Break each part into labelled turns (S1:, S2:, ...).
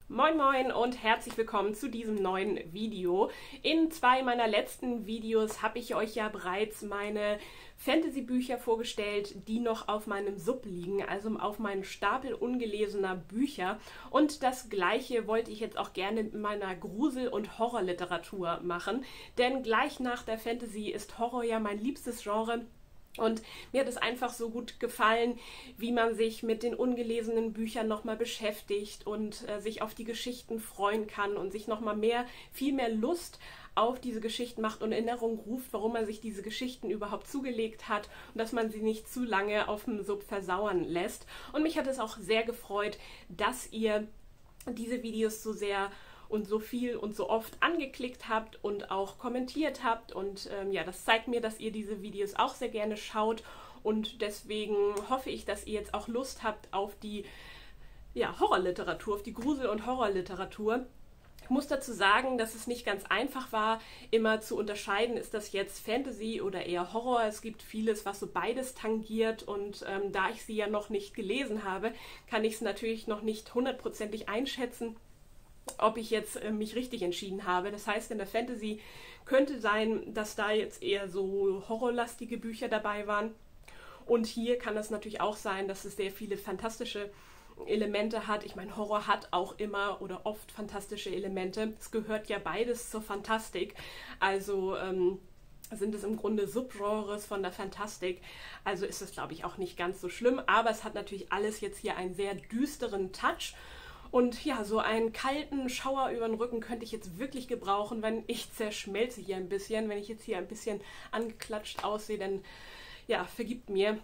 S1: Moin Moin und herzlich willkommen zu diesem neuen Video. In zwei meiner letzten Videos habe ich euch ja bereits meine Fantasy-Bücher vorgestellt, die noch auf meinem Sub liegen, also auf meinem Stapel ungelesener Bücher. Und das gleiche wollte ich jetzt auch gerne mit meiner Grusel- und Horrorliteratur machen, denn gleich nach der Fantasy ist Horror ja mein liebstes Genre. Und mir hat es einfach so gut gefallen, wie man sich mit den ungelesenen Büchern nochmal beschäftigt und sich auf die Geschichten freuen kann und sich nochmal viel mehr Lust auf diese Geschichten macht und in Erinnerung ruft, warum man sich diese Geschichten überhaupt zugelegt hat und dass man sie nicht zu lange auf dem Sub versauern lässt. Und mich hat es auch sehr gefreut, dass ihr diese Videos so sehr und so viel und so oft angeklickt habt und auch kommentiert habt. Und ja, das zeigt mir, dass ihr diese Videos auch sehr gerne schaut. Und deswegen hoffe ich, dass ihr jetzt auch Lust habt auf die Horrorliteratur, auf die Grusel- und Horrorliteratur. Ich muss dazu sagen, dass es nicht ganz einfach war, immer zu unterscheiden, ist das jetzt Fantasy oder eher Horror. Es gibt vieles, was so beides tangiert und da ich sie ja noch nicht gelesen habe, kann ich es natürlich noch nicht hundertprozentig einschätzen, ob ich jetzt mich richtig entschieden habe. Das heißt, in der Fantasy könnte sein, dass da jetzt eher so horrorlastige Bücher dabei waren. Und hier kann es natürlich auch sein, dass es sehr viele fantastische Elemente hat. Ich meine, Horror hat auch immer oder oft fantastische Elemente. Es gehört ja beides zur Fantastik. Also sind es im Grunde Subgenres von der Fantastik. Also ist es, glaube ich, auch nicht ganz so schlimm. Aber es hat natürlich alles jetzt hier einen sehr düsteren Touch. Und ja, so einen kalten Schauer über den Rücken könnte ich jetzt wirklich gebrauchen, wenn ich zerschmelze hier ein bisschen. Wenn ich jetzt hier ein bisschen angeklatscht aussehe, dann ja, vergibt mir,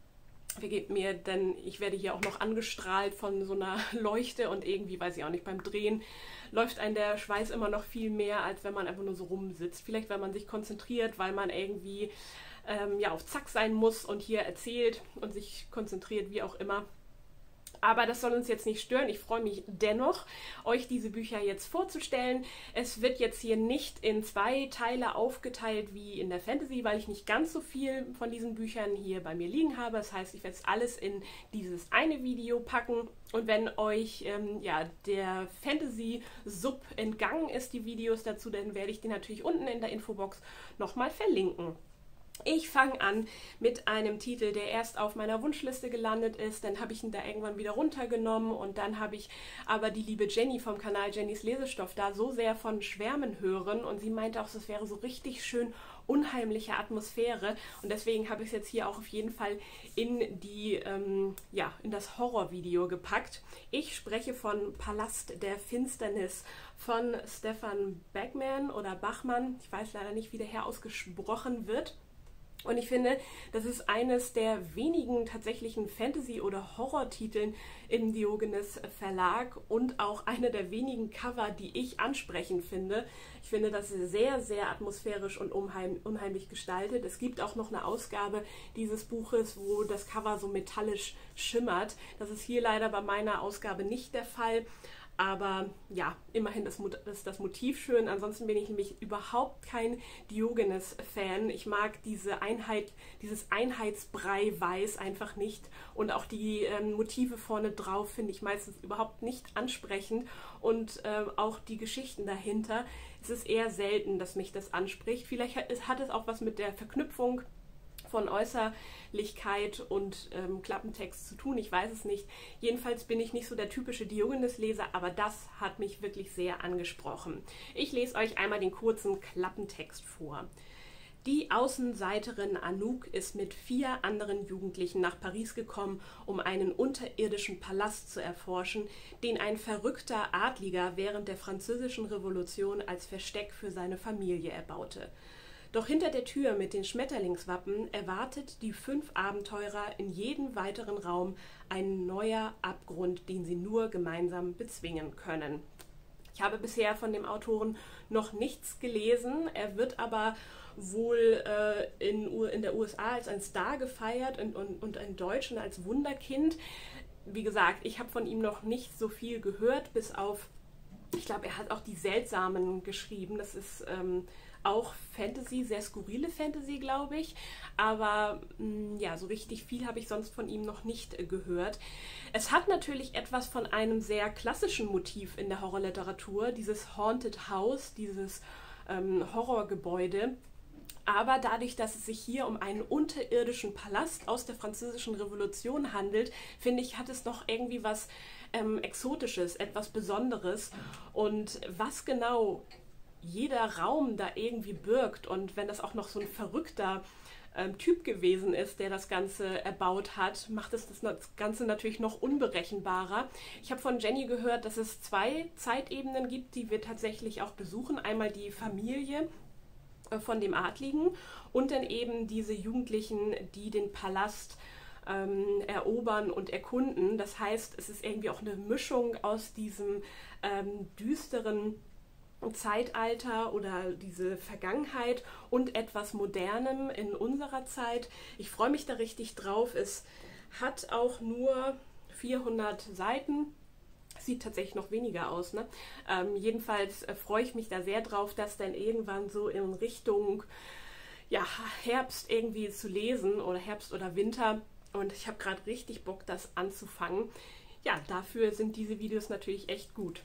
S1: denn ich werde hier auch noch angestrahlt von so einer Leuchte und irgendwie, weiß ich auch nicht, beim Drehen läuft einem der Schweiß immer noch viel mehr, als wenn man einfach nur so rumsitzt. Vielleicht, weil man sich konzentriert, weil man irgendwie auf Zack sein muss und hier erzählt und sich konzentriert, wie auch immer. Aber das soll uns jetzt nicht stören. Ich freue mich dennoch, euch diese Bücher jetzt vorzustellen. Es wird jetzt hier nicht in zwei Teile aufgeteilt wie in der Fantasy, weil ich nicht ganz so viel von diesen Büchern hier bei mir liegen habe. Das heißt, ich werde es alles in dieses eine Video packen. Und wenn euch der Fantasy-Sub entgangen ist, die Videos dazu, dann werde ich die natürlich unten in der Infobox nochmal verlinken. Ich fange an mit einem Titel, der erst auf meiner Wunschliste gelandet ist, dann habe ich ihn da irgendwann wieder runtergenommen und dann habe ich aber die liebe Jenny vom Kanal Jennys Lesestoff da so sehr von schwärmen hören und sie meinte auch, es wäre so richtig schön unheimliche Atmosphäre und deswegen habe ich es jetzt hier auch auf jeden Fall in in das Horrorvideo gepackt. Ich spreche von Palast der Finsternis von Stefan Bachman oder Bachmann, ich weiß leider nicht, wie der Herr ausgesprochen wird. Und ich finde, das ist eines der wenigen tatsächlichen Fantasy- oder Horror-Titeln im Diogenes Verlag und auch eine der wenigen Cover, die ich ansprechend finde. Ich finde das sehr, sehr atmosphärisch und unheimlich gestaltet. Es gibt auch noch eine Ausgabe dieses Buches, wo das Cover so metallisch schimmert. Das ist hier leider bei meiner Ausgabe nicht der Fall. Aber ja, immerhin ist das Motiv schön. Ansonsten bin ich nämlich überhaupt kein Diogenes-Fan. Ich mag dieses Einheitsbrei-Weiß einfach nicht. Und auch die Motive vorne drauf finde ich meistens überhaupt nicht ansprechend. Und auch die Geschichten dahinter. Es ist eher selten, dass mich das anspricht. Vielleicht hat es auch was mit der Verknüpfung von Äußerlichkeit und Klappentext zu tun, ich weiß es nicht. Jedenfalls bin ich nicht so der typische Diogenes-Leser, aber das hat mich wirklich sehr angesprochen. Ich lese euch einmal den kurzen Klappentext vor. Die Außenseiterin Anouk ist mit 4 anderen Jugendlichen nach Paris gekommen, um einen unterirdischen Palast zu erforschen, den ein verrückter Adliger während der Französischen Revolution als Versteck für seine Familie erbaute. Doch hinter der Tür mit den Schmetterlingswappen erwartet die 5 Abenteurer in jedem weiteren Raum ein neuer Abgrund, den sie nur gemeinsam bezwingen können. Ich habe bisher von dem Autoren noch nichts gelesen. Er wird aber wohl in der USA als ein Star gefeiert und in Deutschland als Wunderkind. Wie gesagt, ich habe von ihm noch nicht so viel gehört, bis auf Ich glaube, er hat auch die Seltsamen geschrieben. Das ist auch Fantasy, sehr skurrile Fantasy, glaube ich. Aber ja, so richtig viel habe ich sonst von ihm noch nicht gehört. Es hat natürlich etwas von einem sehr klassischen Motiv in der Horrorliteratur, dieses Haunted House, dieses Horrorgebäude. Aber dadurch, dass es sich hier um einen unterirdischen Palast aus der Französischen Revolution handelt, finde ich, hat es noch irgendwie was Exotisches, etwas Besonderes. Und was genau jeder Raum da irgendwie birgt und wenn das auch noch so ein verrückter Typ gewesen ist, der das Ganze erbaut hat, macht es das Ganze natürlich noch unberechenbarer. Ich habe von Jenny gehört, dass es 2 Zeitebenen gibt, die wir tatsächlich auch besuchen. Einmal die Familie von dem Adligen und dann eben diese Jugendlichen, die den Palast erobern und erkunden. Das heißt, es ist irgendwie auch eine Mischung aus diesem düsteren Zeitalter oder diese Vergangenheit und etwas Modernem in unserer Zeit. Ich freue mich da richtig drauf. Es hat auch nur 400 Seiten. Sieht tatsächlich noch weniger aus, ne? Jedenfalls freue ich mich da sehr drauf, das dann irgendwann so in Richtung ja, Herbst irgendwie zu lesen oder Herbst oder Winter. Und ich habe gerade richtig Bock, das anzufangen. Ja, dafür sind diese Videos natürlich echt gut.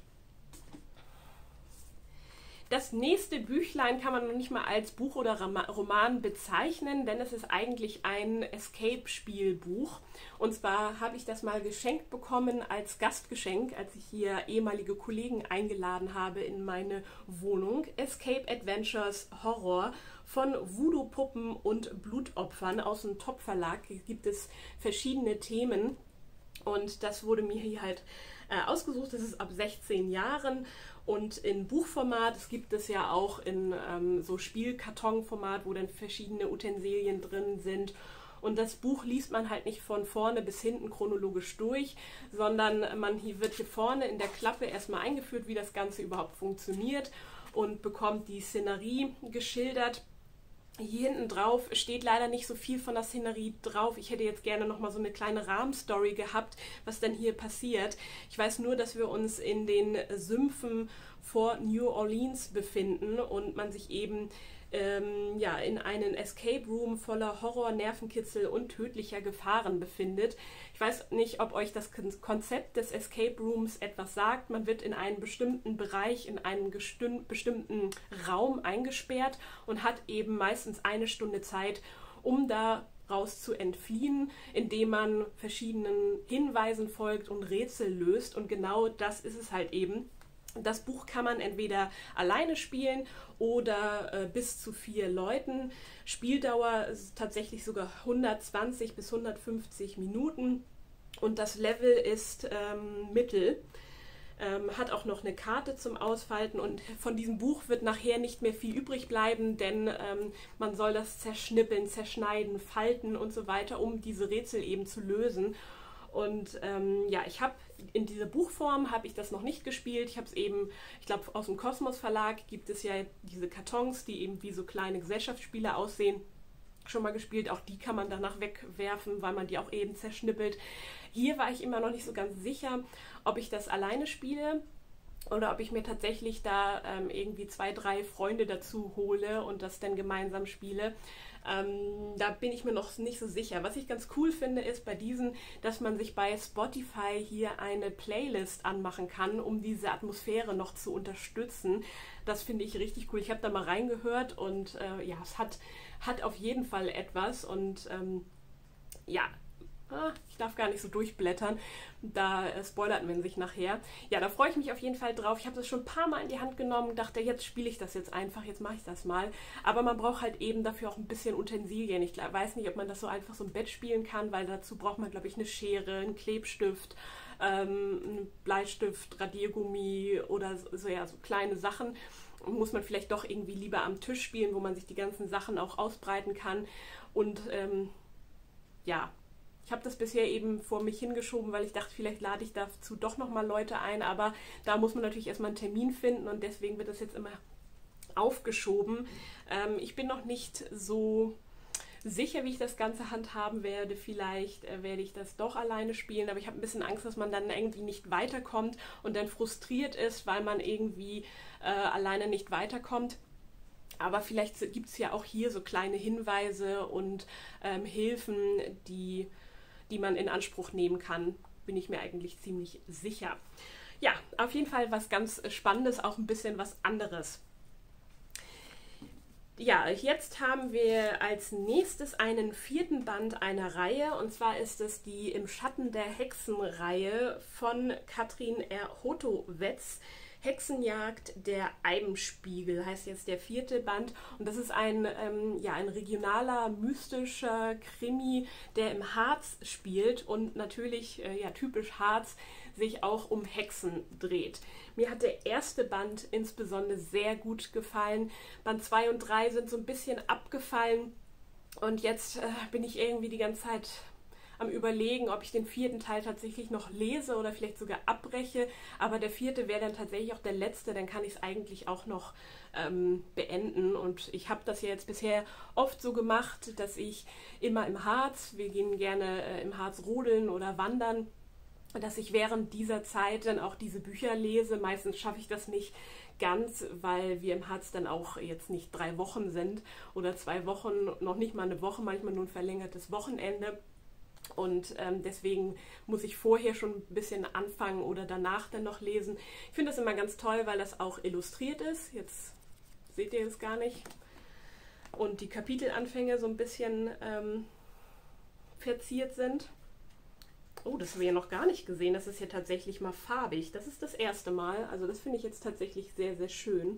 S1: Das nächste Büchlein kann man noch nicht mal als Buch oder Roman bezeichnen, denn es ist eigentlich ein Escape-Spielbuch. Und zwar habe ich das mal geschenkt bekommen als Gastgeschenk, als ich hier ehemalige Kollegen eingeladen habe in meine Wohnung. Escape Adventures Horror von Voodoo-Puppen und Blutopfern aus dem Top-Verlag. Hier gibt es verschiedene Themen und das wurde mir hier halt ausgesucht. Das ist ab 16 Jahren. Und in Buchformat, es gibt es ja auch in so Spielkartonformat, wo dann verschiedene Utensilien drin sind. Und das Buch liest man halt nicht von vorne bis hinten chronologisch durch, sondern wird hier vorne in der Klappe erstmal eingeführt, wie das Ganze überhaupt funktioniert und bekommt die Szenerie geschildert. Hier hinten drauf steht leider nicht so viel von der Szenerie drauf. Ich hätte jetzt gerne nochmal so eine kleine Rahmenstory gehabt, was denn hier passiert. Ich weiß nur, dass wir uns in den Sümpfen vor New Orleans befinden und man sich eben ja, in einen Escape Room voller Horror, Nervenkitzel und tödlicher Gefahren befindet. Ich weiß nicht, ob euch das Konzept des Escape Rooms etwas sagt. Man wird in einen bestimmten Bereich, in einen bestimmten Raum eingesperrt und hat eben meistens 1 Stunde Zeit, um da raus zu entfliehen, indem man verschiedenen Hinweisen folgt und Rätsel löst. Und genau das ist es halt eben. Das Buch kann man entweder alleine spielen oder bis zu 4 Leuten. Spieldauer ist tatsächlich sogar 120 bis 150 Minuten und das Level ist mittel. Hat auch noch eine Karte zum Ausfalten und von diesem Buch wird nachher nicht mehr viel übrig bleiben, denn man soll das zerschnippeln, zerschneiden, falten und so weiter, um diese Rätsel eben zu lösen. Und ja, ich habe in dieser Buchform habe ich das noch nicht gespielt. Ich habe es eben, ich glaube, aus dem Kosmos Verlag gibt es ja diese Kartons, die eben wie so kleine Gesellschaftsspiele aussehen, schon mal gespielt. Auch die kann man danach wegwerfen, weil man die auch eben zerschnippelt. Hier war ich immer noch nicht so ganz sicher, ob ich das alleine spiele oder ob ich mir tatsächlich da irgendwie 2, 3 Freunde dazu hole und das dann gemeinsam spiele. Da bin ich mir noch nicht so sicher. Was ich ganz cool finde, ist bei diesen, dass man sich bei Spotify hier eine Playlist anmachen kann, um diese Atmosphäre noch zu unterstützen. Das finde ich richtig cool. Ich habe da mal reingehört und ja, es hat auf jeden Fall etwas und ja, ich darf gar nicht so durchblättern, da spoilert man sich nachher. Ja, da freue ich mich auf jeden Fall drauf. Ich habe das schon ein paar Mal in die Hand genommen und dachte, jetzt spiele ich das jetzt einfach, jetzt mache ich das mal. Aber man braucht halt eben dafür auch ein bisschen Utensilien. Ich weiß nicht, ob man das so einfach so im Bett spielen kann, weil dazu braucht man, glaube ich, eine Schere, einen Klebstift, einen Bleistift, Radiergummi oder so, ja, so kleine Sachen. Muss man vielleicht doch irgendwie lieber am Tisch spielen, wo man sich die ganzen Sachen auch ausbreiten kann. Und ja, ich habe das bisher eben vor mich hingeschoben, weil ich dachte, vielleicht lade ich dazu doch nochmal Leute ein, aber da muss man natürlich erstmal einen Termin finden und deswegen wird das jetzt immer aufgeschoben. Ich bin noch nicht so sicher, wie ich das Ganze handhaben werde. Vielleicht werde ich das doch alleine spielen, aber ich habe ein bisschen Angst, dass man dann irgendwie nicht weiterkommt und dann frustriert ist, weil man irgendwie alleine nicht weiterkommt. Aber vielleicht gibt es ja auch hier so kleine Hinweise und Hilfen, die man in Anspruch nehmen kann. Bin ich mir eigentlich ziemlich sicher. Ja, auf jeden Fall was ganz Spannendes, auch ein bisschen was anderes. Ja, jetzt haben wir als nächstes einen 4. Band einer Reihe, und zwar ist es die Im Schatten der Hexen-Reihe von Katrin R. Hotowetz. Hexenjagd, der Eibenspiegel heißt jetzt der 4. Band, und das ist ein regionaler, mystischer Krimi, der im Harz spielt und natürlich, typisch Harz, sich auch um Hexen dreht. Mir hat der 1. Band insbesondere sehr gut gefallen. Band 2 und 3 sind so ein bisschen abgefallen und jetzt bin ich irgendwie die ganze Zeit am Überlegen, ob ich den 4. Teil tatsächlich noch lese oder vielleicht sogar abbreche, aber der 4. wäre dann tatsächlich auch der letzte, dann kann ich es eigentlich auch noch beenden, und ich habe das ja jetzt bisher oft so gemacht, dass ich immer im Harz, wir gehen gerne im Harz rodeln oder wandern, dass ich während dieser Zeit dann auch diese Bücher lese. Meistens schaffe ich das nicht ganz, weil wir im Harz dann auch jetzt nicht 3 Wochen sind oder 2 Wochen, noch nicht mal eine Woche, manchmal nur ein verlängertes Wochenende. Und deswegen muss ich vorher schon ein bisschen anfangen oder danach dann noch lesen. Ich finde das immer ganz toll, weil das auch illustriert ist. Jetzt seht ihr es gar nicht. Und die Kapitelanfänge so ein bisschen verziert sind. Oh, das haben wir ja noch gar nicht gesehen. Das ist ja tatsächlich mal farbig. Das ist das erste Mal. Also das finde ich jetzt tatsächlich sehr, sehr schön.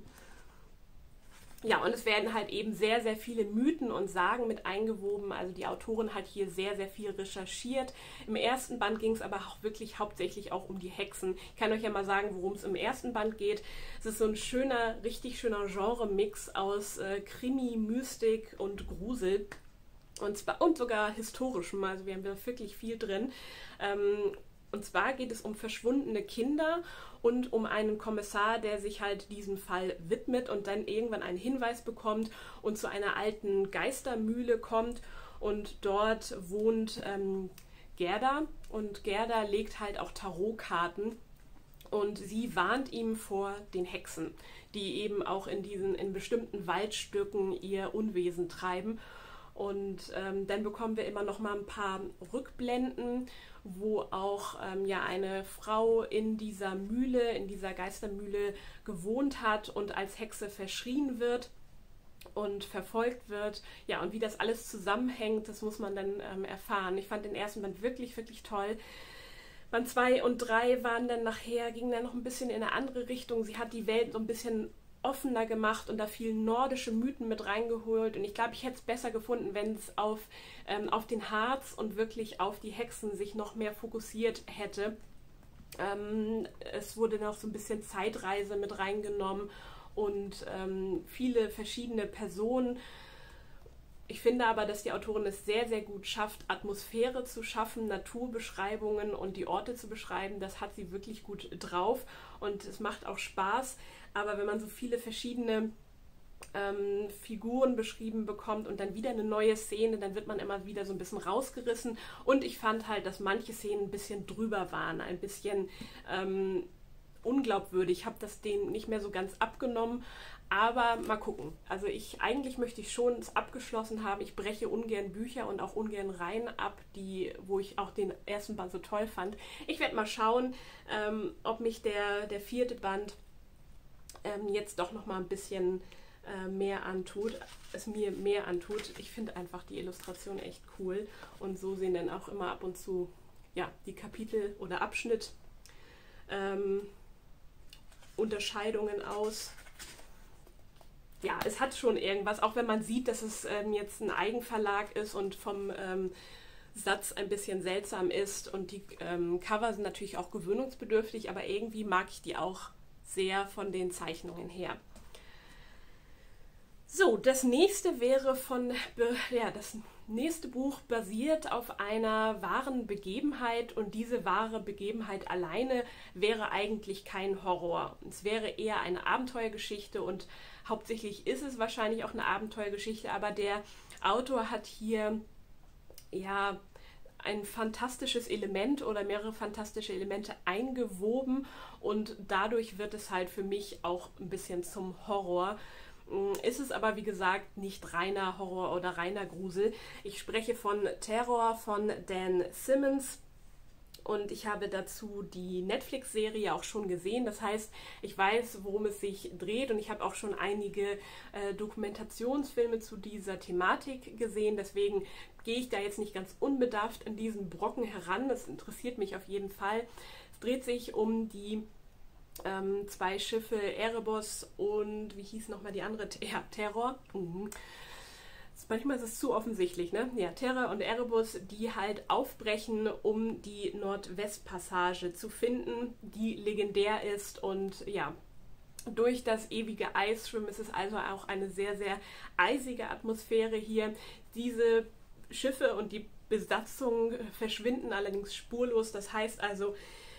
S1: Ja, und es werden halt eben sehr, sehr viele Mythen und Sagen mit eingewoben. Also die Autorin hat hier sehr, sehr viel recherchiert. Im 1. Band ging es aber auch wirklich hauptsächlich auch um die Hexen. Ich kann euch ja mal sagen, worum es im 1. Band geht. Es ist so ein schöner, richtig schöner Genre-Mix aus Krimi, Mystik und Grusel. Und sogar historischem. Also wir haben da wirklich viel drin. Und zwar geht es um verschwundene Kinder und um einen Kommissar, der sich halt diesem Fall widmet und dann irgendwann einen Hinweis bekommt und zu einer alten Geistermühle kommt. Und dort wohnt Gerda. Und Gerda legt halt auch Tarotkarten. Und sie warnt ihm vor den Hexen, die eben auch in bestimmten Waldstücken ihr Unwesen treiben. Und dann bekommen wir immer noch mal ein paar Rückblenden, wo auch eine Frau in dieser Mühle, in dieser Geistermühle gewohnt hat und als Hexe verschrien wird und verfolgt wird. Ja, und wie das alles zusammenhängt, das muss man dann erfahren. Ich fand den 1. Band wirklich, wirklich toll. Band 2 und 3 gingen dann noch ein bisschen in eine andere Richtung. Sie hat die Welt so ein bisschen offener gemacht und da vielen nordische Mythen mit reingeholt. Und ich glaube, ich hätte es besser gefunden, wenn es auf den Harz und wirklich auf die Hexen sich noch mehr fokussiert hätte. Es wurde noch so ein bisschen Zeitreise mit reingenommen und viele verschiedene Personen. Ich finde aber, dass die Autorin es sehr, sehr gut schafft, Atmosphäre zu schaffen, Naturbeschreibungen und die Orte zu beschreiben. Das hat sie wirklich gut drauf und es macht auch Spaß. Aber wenn man so viele verschiedene Figuren beschrieben bekommt und dann wieder eine neue Szene, dann wird man immer wieder so ein bisschen rausgerissen. Und ich fand halt, dass manche Szenen ein bisschen drüber waren, ein bisschen unglaubwürdig. Ich habe das denen nicht mehr so ganz abgenommen. Aber mal gucken. Also eigentlich möchte ich schon es abgeschlossen haben. Ich breche ungern Bücher und auch ungern Reihen ab, wo ich auch den 1. Band so toll fand. Ich werde mal schauen, ob mich der 4. Band jetzt doch noch mal ein bisschen es mir mehr antut. Ich finde einfach die Illustration echt cool. Und so sehen dann auch immer ab und zu die Kapitel oder Abschnitt Unterscheidungen aus. Ja, es hat schon irgendwas, auch wenn man sieht, dass es jetzt ein Eigenverlag ist und vom Satz ein bisschen seltsam ist und die Cover sind natürlich auch gewöhnungsbedürftig, aber irgendwie mag ich die auch sehr von den Zeichnungen her. So, das nächste wäre das nächste Buch basiert auf einer wahren Begebenheit, und diese wahre Begebenheit alleine wäre eigentlich kein Horror. Es wäre eher eine Abenteuergeschichte, und hauptsächlich ist es wahrscheinlich auch eine Abenteuergeschichte, aber der Autor hat hier ja ein fantastisches Element oder mehrere fantastische Elemente eingewoben, und dadurch wird es halt für mich auch ein bisschen zum Horror. Ist es aber, wie gesagt, nicht reiner Horror oder reiner Grusel. Ich spreche von Terror von Dan Simmons, und ich habe dazu die Netflix-Serie auch schon gesehen. Das heißt, ich weiß, worum es sich dreht, und ich habe auch schon einige Dokumentationsfilme zu dieser Thematik gesehen. Deswegen gehe ich da jetzt nicht ganz unbedarft an diesen Brocken heran. Das interessiert mich auf jeden Fall. Es dreht sich um die zwei Schiffe, Erebos und wie hieß nochmal die andere? Ja, Terror. Manchmal ist es zu offensichtlich, ne? Ja, Terror und Erebus, die halt aufbrechen, um die Nordwestpassage zu finden, die legendär ist, und ja, durch das ewige Eisschwimmen ist es also auch eine sehr, sehr eisige Atmosphäre hier. Diese Schiffe und die Besatzung verschwinden allerdings spurlos. Das heißt also,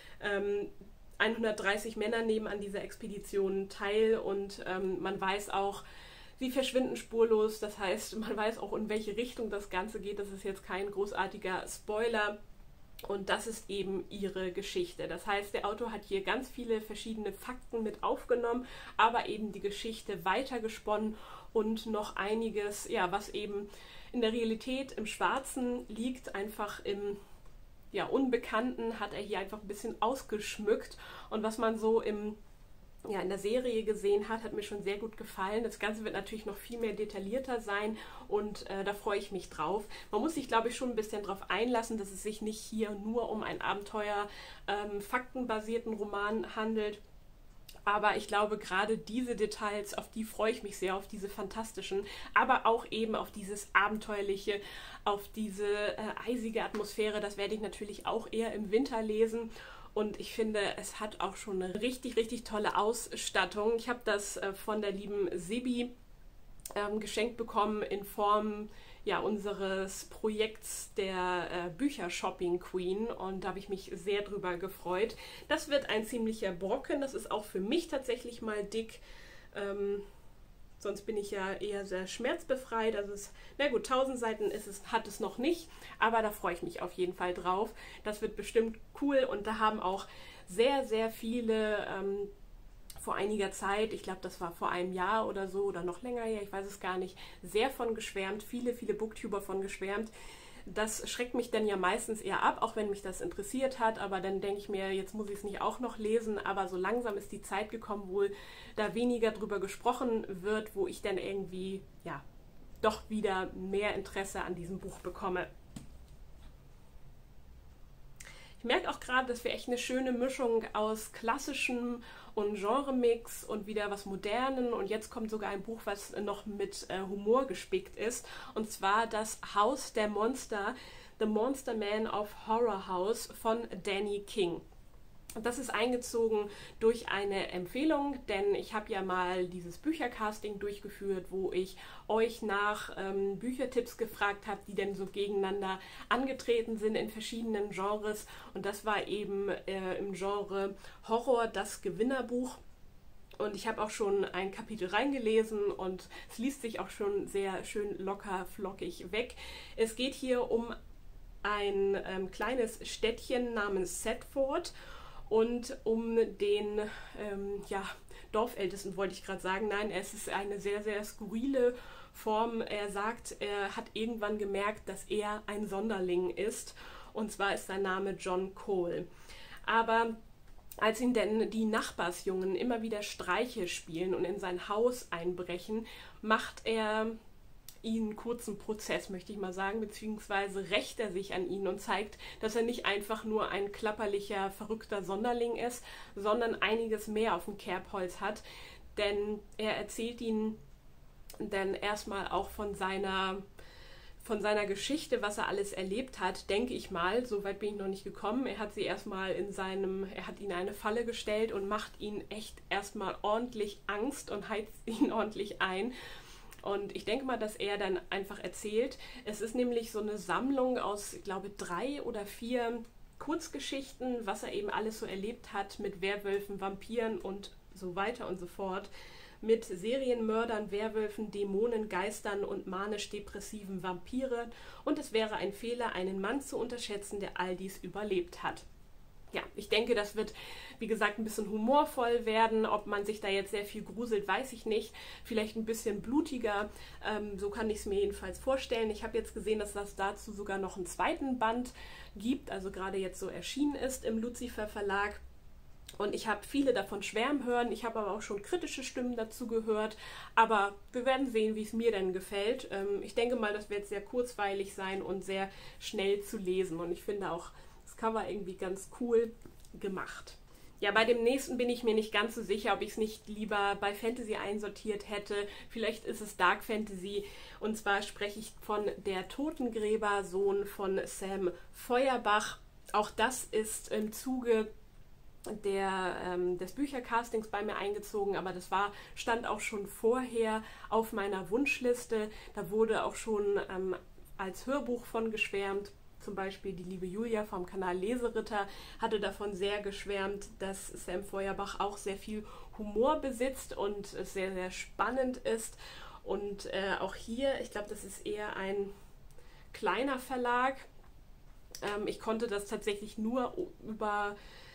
S1: 130 Männer nehmen an dieser Expedition teil, und man weiß auch, sie verschwinden spurlos. Das heißt, man weiß auch, in welche Richtung das Ganze geht. Das ist jetzt kein großartiger Spoiler, und das ist eben ihre Geschichte. Das heißt, der Autor hat hier ganz viele verschiedene Fakten mit aufgenommen, aber eben die Geschichte weitergesponnen und noch einiges, ja, was eben in der Realität im Schwarzen liegt, einfach im Unbekannten, hat er hier einfach ein bisschen ausgeschmückt, und was man so in der Serie gesehen hat mir schon sehr gut gefallen. Das Ganze wird natürlich noch viel mehr detaillierter sein, und da freue ich mich drauf. Man muss sich, glaube ich, schon ein bisschen darauf einlassen, dass es sich nicht hier nur um einen faktenbasierten Roman handelt. Aber ich glaube, gerade diese Details, auf die freue ich mich sehr, auf diese fantastischen, aber auch eben auf dieses Abenteuerliche, auf diese eisige Atmosphäre. Das werde ich natürlich auch eher im Winter lesen. Und ich finde, es hat auch schon eine richtig, richtig tolle Ausstattung. Ich habe das von der lieben Sebi geschenkt bekommen in Form unseres Projekts der Bücher-Shopping Queen, und da habe ich mich sehr drüber gefreut. Das wird ein ziemlicher Brocken. Das ist auch für mich tatsächlich mal dick. Sonst bin ich ja eher sehr schmerzbefreit. Also 1000 Seiten hat es noch nicht, aber da freue ich mich auf jeden Fall drauf. Das wird bestimmt cool, und da haben auch sehr, sehr viele vor einiger Zeit, ich glaube, das war vor einem Jahr oder so oder noch länger her, ich weiß es gar nicht, sehr von geschwärmt, viele, viele Booktuber von geschwärmt. Das schreckt mich dann ja meistens eher ab, auch wenn mich das interessiert hat, aber dann denke ich mir, jetzt muss ich es nicht auch noch lesen, aber so langsam ist die Zeit gekommen, wo da weniger drüber gesprochen wird, wo ich dann irgendwie, doch wieder mehr Interesse an diesem Buch bekomme. Ich merke auch gerade, dass wir echt eine schöne Mischung aus klassischem und Genremix und wieder was Modernen, und jetzt kommt sogar ein Buch, was noch mit Humor gespickt ist, und zwar das Haus der Monster, The Monster Man of Horror House von Danny King. Das ist eingezogen durch eine Empfehlung, denn ich habe ja mal dieses Büchercasting durchgeführt, wo ich euch nach Büchertipps gefragt habe, die denn so gegeneinander angetreten sind in verschiedenen Genres, und das war eben im Genre Horror das Gewinnerbuch. Und ich habe auch schon ein Kapitel reingelesen, und es liest sich auch schon sehr schön locker flockig weg. Es geht hier um ein kleines Städtchen namens Thetford und um den Dorfältesten, wollte ich gerade sagen. Nein, es ist eine sehr, sehr skurrile Form. Er sagt, er hat irgendwann gemerkt, dass er ein Sonderling ist, und zwar ist sein Name John Cole. Aber als ihn denn die Nachbarsjungen immer wieder Streiche spielen und in sein Haus einbrechen, macht er ihnen kurzen Prozess, möchte ich mal sagen, beziehungsweise rächt er sich an ihnen und zeigt, dass er nicht einfach nur ein klapperlicher, verrückter Sonderling ist, sondern einiges mehr auf dem Kerbholz hat. Denn er erzählt ihnen dann erstmal auch von seiner Geschichte, was er alles erlebt hat, denke ich mal. So weit bin ich noch nicht gekommen. Er hat sie erstmal er hat ihnen eine Falle gestellt und macht ihnen echt erstmal ordentlich Angst und heizt ihn ordentlich ein. Und ich denke mal, dass er dann einfach erzählt. Es ist nämlich so eine Sammlung aus, ich glaube, 3 oder 4 Kurzgeschichten, was er eben alles so erlebt hat mit Werwölfen, Vampiren und so weiter und so fort. Mit Serienmördern, Werwölfen, Dämonen, Geistern und manisch-depressiven Vampiren. Und es wäre ein Fehler, einen Mann zu unterschätzen, der all dies überlebt hat. Ja, ich denke, das wird, wie gesagt, ein bisschen humorvoll werden. Ob man sich da jetzt sehr viel gruselt, weiß ich nicht. Vielleicht ein bisschen blutiger. So kann ich es mir jedenfalls vorstellen. Ich habe jetzt gesehen, dass das dazu sogar noch einen zweiten Band gibt, also gerade jetzt so erschienen ist im Lucifer Verlag. Und ich habe viele davon schwärmen hören. Ich habe aber auch schon kritische Stimmen dazu gehört. Aber wir werden sehen, wie es mir denn gefällt. Ich denke mal, das wird sehr kurzweilig sein und sehr schnell zu lesen. Und ich finde auch das Cover irgendwie ganz cool gemacht. Ja, bei dem nächsten bin ich mir nicht ganz so sicher, ob ich es nicht lieber bei Fantasy einsortiert hätte. Vielleicht ist es Dark Fantasy. Und zwar spreche ich von Der Totengräber, Sohn von Sam Feuerbach. Auch das ist im Zuge des Büchercastings bei mir eingezogen, aber das stand auch schon vorher auf meiner Wunschliste. Da wurde auch schon als Hörbuch von geschwärmt. Zum Beispiel die liebe Julia vom Kanal Leseritter hatte davon sehr geschwärmt, dass Sam Feuerbach auch sehr viel Humor besitzt und es sehr, sehr spannend ist. Und auch hier, ich glaube, das ist eher ein kleiner Verlag. Ich konnte das tatsächlich nur über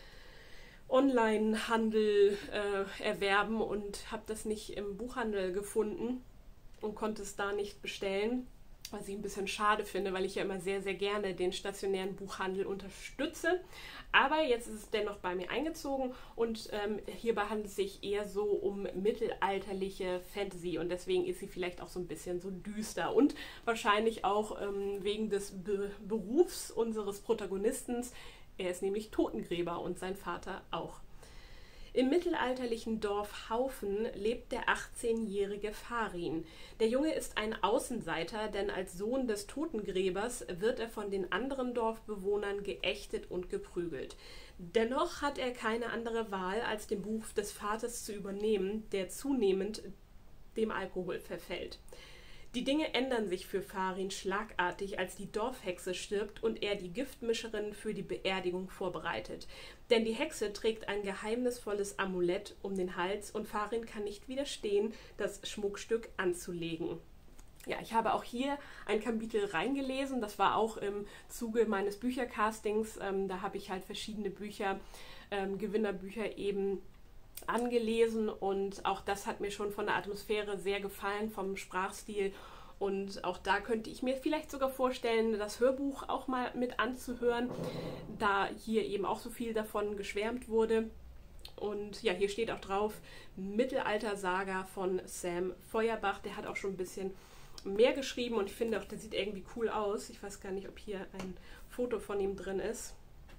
S1: Onlinehandel erwerben und habe das nicht im Buchhandel gefunden und konnte es da nicht bestellen, was ich ein bisschen schade finde, weil ich ja immer sehr, sehr gerne den stationären Buchhandel unterstütze. Aber jetzt ist es dennoch bei mir eingezogen und hierbei handelt es sich eher so um mittelalterliche Fantasy und deswegen ist sie vielleicht auch so ein bisschen so düster und wahrscheinlich auch wegen des Berufs unseres Protagonisten. Er ist nämlich Totengräber und sein Vater auch. Im mittelalterlichen Dorf Haufen lebt der 18-jährige Farin. Der Junge ist ein Außenseiter, denn als Sohn des Totengräbers wird er von den anderen Dorfbewohnern geächtet und geprügelt. Dennoch hat er keine andere Wahl, als den Beruf des Vaters zu übernehmen, der zunehmend dem Alkohol verfällt. Die Dinge ändern sich für Farin schlagartig, als die Dorfhexe stirbt und er die Giftmischerin für die Beerdigung vorbereitet. Denn die Hexe trägt ein geheimnisvolles Amulett um den Hals und Farin kann nicht widerstehen, das Schmuckstück anzulegen. Ja, ich habe auch hier ein Kapitel reingelesen, das war auch im Zuge meines Büchercastings. Da habe ich halt verschiedene Bücher, Gewinnerbücher eben angelesen und auch das hat mir schon von der Atmosphäre sehr gefallen, vom Sprachstil und auch da könnte ich mir vielleicht sogar vorstellen, das Hörbuch auch mal mit anzuhören, da hier eben auch so viel davon geschwärmt wurde. Und ja, hier steht auch drauf, Mittelalter-Saga von Sam Feuerbach, der hat auch schon ein bisschen mehr geschrieben und ich finde auch, der sieht irgendwie cool aus. Ich weiß gar nicht, ob hier ein Foto von ihm drin ist.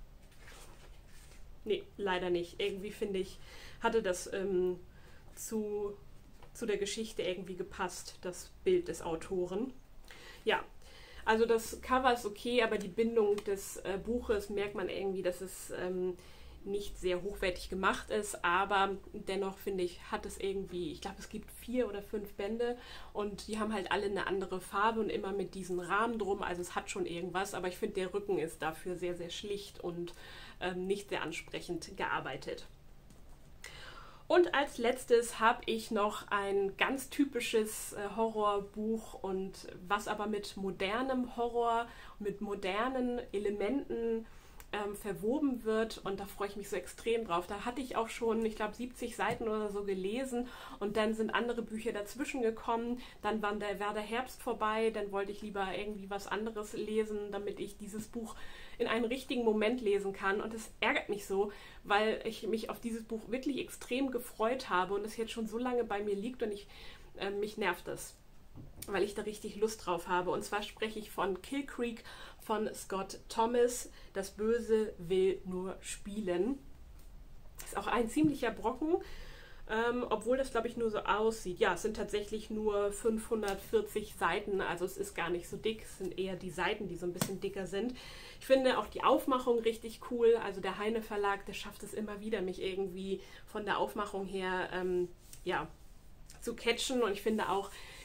S1: Nee, leider nicht. Irgendwie finde ich, hatte das zu der Geschichte irgendwie gepasst, das Bild des Autoren. Ja, also das Cover ist okay, aber die Bindung des Buches merkt man irgendwie, dass es nicht sehr hochwertig gemacht ist, aber dennoch finde ich, hat es irgendwie, ich glaube, es gibt 4 oder 5 Bände und die haben halt alle eine andere Farbe und immer mit diesen Rahmen drum, also es hat schon irgendwas, aber ich finde, der Rücken ist dafür sehr, sehr schlicht und nicht sehr ansprechend gearbeitet. Und als letztes habe ich noch ein ganz typisches Horrorbuch und was aber mit modernem Horror, mit modernen Elementen verwoben wird und da freue ich mich so extrem drauf. Da hatte ich auch schon, ich glaube, 70 Seiten oder so gelesen und dann sind andere Bücher dazwischen gekommen. Dann war der Herbst vorbei, dann wollte ich lieber irgendwie was anderes lesen, damit ich dieses Buch in einen richtigen Moment lesen kann und es ärgert mich so, weil ich mich auf dieses Buch wirklich extrem gefreut habe und es jetzt schon so lange bei mir liegt und mich nervt es, weil ich da richtig Lust drauf habe. Und zwar spreche ich von Kill Creek von Scott Thomas. Das Böse will nur spielen. Ist auch ein ziemlicher Brocken, obwohl das, glaube ich, nur so aussieht. Ja, es sind tatsächlich nur 540 Seiten, also es ist gar nicht so dick. Es sind eher die Seiten, die so ein bisschen dicker sind. Ich finde auch die Aufmachung richtig cool. Also der Heine Verlag, der schafft es immer wieder, mich irgendwie von der Aufmachung her zu catchen. Und ich finde auch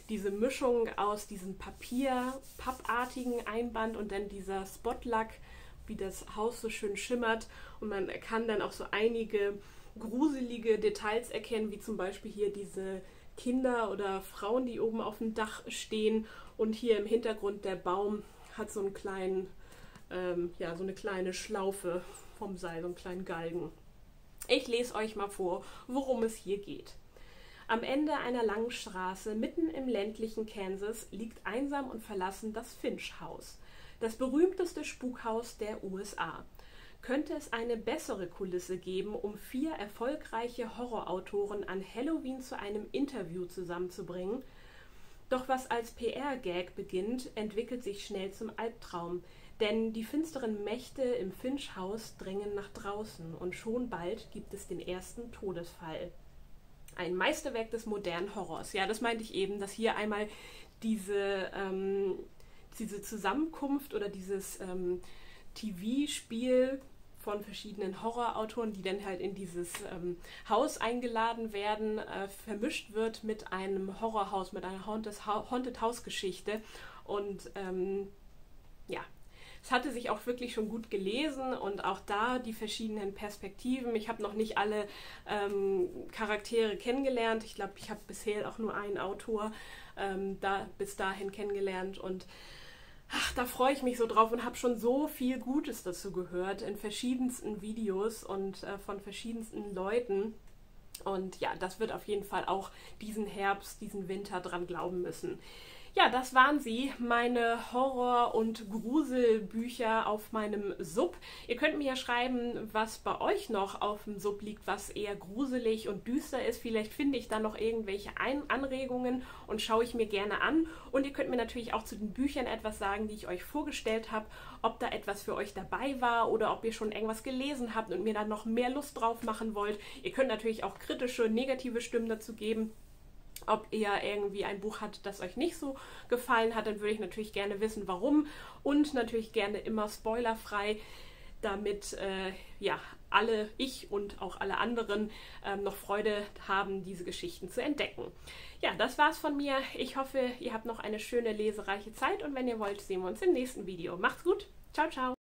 S1: diese Mischung aus diesem Pappartigen Einband und dann dieser Spotlack, wie das Haus so schön schimmert, und man kann dann auch so einige gruselige Details erkennen, wie zum Beispiel hier diese Kinder oder Frauen, die oben auf dem Dach stehen, und hier im Hintergrund der Baum hat so einen kleinen, so eine kleine Schlaufe vom Seil, so einen kleinen Galgen. Ich lese euch mal vor, worum es hier geht. Am Ende einer langen Straße, mitten im ländlichen Kansas, liegt einsam und verlassen das Finch-Haus, das berühmteste Spukhaus der USA. Könnte es eine bessere Kulisse geben, um 4 erfolgreiche Horrorautoren an Halloween zu einem Interview zusammenzubringen? Doch was als PR-Gag beginnt, entwickelt sich schnell zum Albtraum, denn die finsteren Mächte im Finch-Haus drängen nach draußen und schon bald gibt es den ersten Todesfall. Ein Meisterwerk des modernen Horrors. Ja, das meinte ich eben, dass hier einmal diese Zusammenkunft oder dieses TV-Spiel von verschiedenen Horrorautoren, die dann halt in dieses Haus eingeladen werden, vermischt wird mit einem Horrorhaus, mit einer Haunted House-Geschichte. Und es hatte sich auch wirklich schon gut gelesen und auch da die verschiedenen Perspektiven. Ich habe noch nicht alle Charaktere kennengelernt. Ich glaube, ich habe bisher auch nur einen Autor bis dahin kennengelernt, und da freue ich mich so drauf und habe schon so viel Gutes dazu gehört in verschiedensten Videos und von verschiedensten Leuten. Und ja, das wird auf jeden Fall auch diesen Herbst, diesen Winter dran glauben müssen. Ja, das waren sie, meine Horror- und Gruselbücher auf meinem Sub. Ihr könnt mir ja schreiben, was bei euch noch auf dem Sub liegt, was eher gruselig und düster ist. Vielleicht finde ich da noch irgendwelche Anregungen und schaue ich mir gerne an. Und ihr könnt mir natürlich auch zu den Büchern etwas sagen, die ich euch vorgestellt habe, ob da etwas für euch dabei war oder ob ihr schon irgendwas gelesen habt und mir dann noch mehr Lust drauf machen wollt. Ihr könnt natürlich auch kritische, negative Stimmen dazu geben. Ob ihr irgendwie ein Buch habt, das euch nicht so gefallen hat, dann würde ich natürlich gerne wissen, warum, und natürlich gerne immer spoilerfrei, damit ich und auch alle anderen noch Freude haben, diese Geschichten zu entdecken. Ja, das war's von mir. Ich hoffe, ihr habt noch eine schöne lesereiche Zeit, und wenn ihr wollt, sehen wir uns im nächsten Video. Macht's gut. Ciao, ciao.